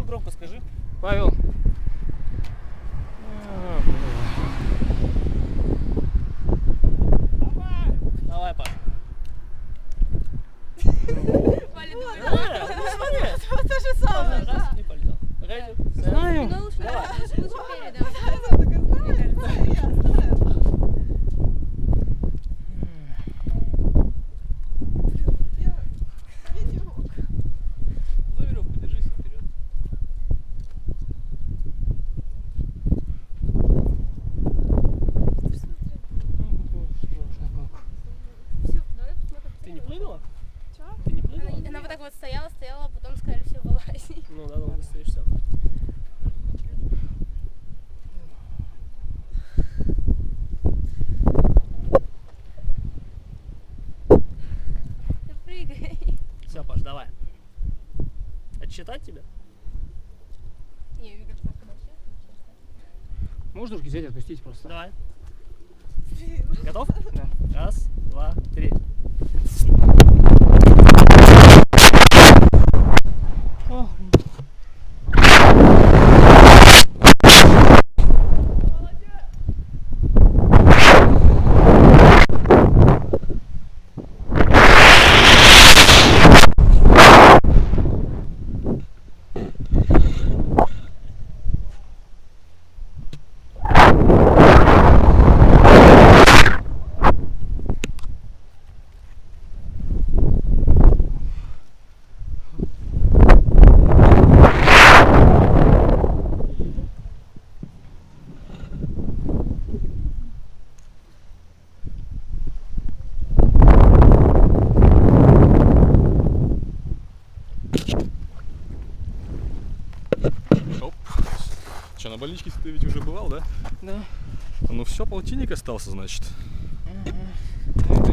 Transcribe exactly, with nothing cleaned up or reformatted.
Какую громко скажи? Павел. Давай! Давай, Паш. Вот то же самое. Раз и полетел. Знаю. Ну лучше передам. За веревку держись вперед. Ты не прыгала? Чё? Ты не прыгала? Она, она вот так вот стояла, стояла, а потом сказали, все, вылазь. Ну да, долго стоишь сам. Ты прыгай. Все, Паш, давай. Отсчитать тебя? Не, Вика, как подожди. Можно руки взять и отпустить просто? Давай. Готов? Да. Раз, два, три. О. Че, на больничке ты ведь уже бывал, да? Да. Ну все, полтинник остался, значит. Ага.